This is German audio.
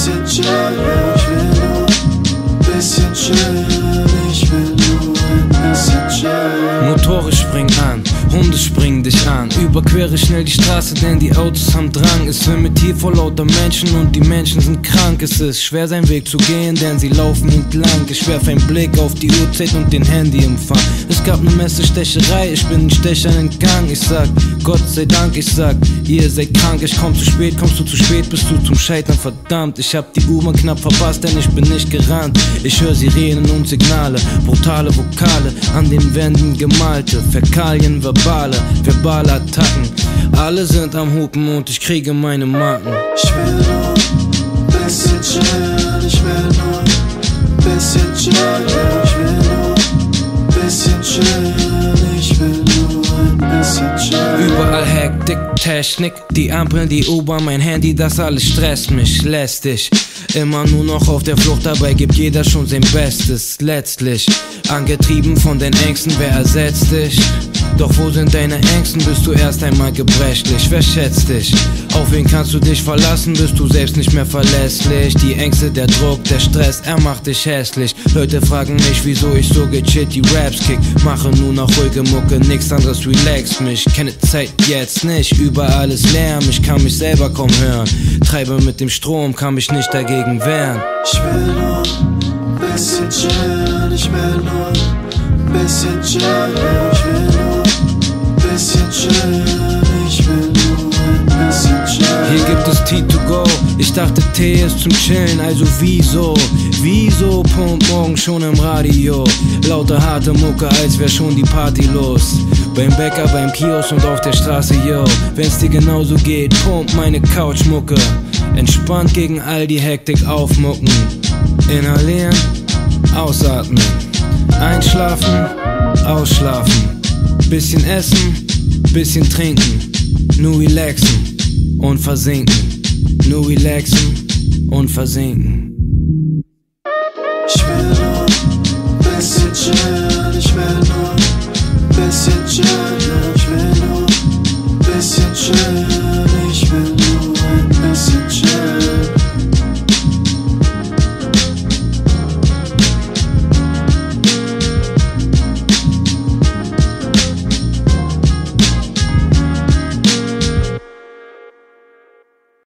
bisschen chillen, ich will nur bisschen chillen, ich will nur ein bisschen chillen. Motore springen an, Hunde springen dich an. Überquere schnell die Straße, denn die Autos haben Drang. Es wimmelt hier vor lauter Menschen und die Menschen sind krank. Es ist schwer seinen Weg zu gehen, denn sie laufen entlang. Ich werf einen Blick auf die Uhrzeit und den Handyempfang. Es gab ne Messerstecherei, ich bin den Stechern entgangen. Ich sag, Gott sei Dank, ich sag, ihr seid krank. Ich komm zu spät, kommst du zu spät, bist du zum Scheitern verdammt. Ich hab die U-Bahn knapp verpasst, denn ich bin nicht gerannt. Ich hör Sirenen und Signale, brutale Vokale, an den Wänden gemalte Fäkalien, verbale Attacken. Alle sind am Hupen und ich kriege meine Marken. Ich will nur bisschen chillen, ich will nur bisschen chillen, ich will nur bisschen chillen, ich will nur ein bisschen chillen. Überall Hektik, Technik, die Ampeln, die U-Bahn, mein Handy, das alles stresst mich, lästig. Immer nur noch auf der Flucht, dabei gibt jeder schon sein Bestes. Letztlich, angetrieben von den Ängsten, wer ersetzt dich? Doch wo sind deine Ängsten, bist du erst einmal gebrechlich? Wer schätzt dich? Auf wen kannst du dich verlassen, bist du selbst nicht mehr verlässlich? Die Ängste, der Druck, der Stress, er macht dich hässlich. Leute fragen mich, wieso ich so gechillt die Raps kick. Mache nur noch ruhige Mucke, nix anderes relaxt mich. Kenne Zeit jetzt nicht, überall ist Lärm, ich kann mich selber kaum hören. Treibe mit dem Strom, kann mich nicht dagegen wehren. Ich will nur bisschen chillen, ich will nur bisschen chillen, ich will nur bisschen chillen, ich will nur ein bisschen chillen. Hier gibt es Tea to go, ich dachte Tee ist zum Chillen, also wieso pumpt morgen schon im Radio lauter harte Mucke, als wär schon die Party los. Beim Bäcker, beim Kiosk und auf der Straße, yo. Wenn's dir genauso geht, pumpt meine Couchmucke. Entspannt gegen all die Hektik aufmucken. Inhalieren, ausatmen. Einschlafen, ausschlafen. Bisschen essen, bisschen trinken. Nur relaxen und versinken. Nur relaxen und versinken. Ich will nur bisschen chillen, ich will nur bisschen chillen.